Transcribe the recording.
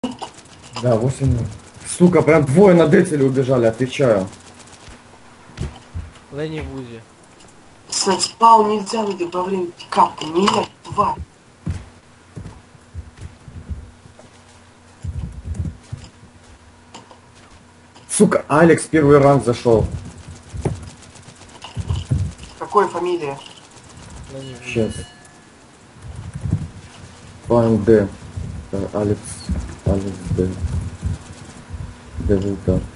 Да, 8. Сука, прям двое на децеле убежали, отвечаю. Ленни Вузи. Спал нельзя выйти во время пикапа. Нет, тварь. Сука, Алекс первый ранг зашел. Какой фамилия? Ленни Вузи. Сейчас. Файн Д. Алекс. Алекс Д. Девил Дарк.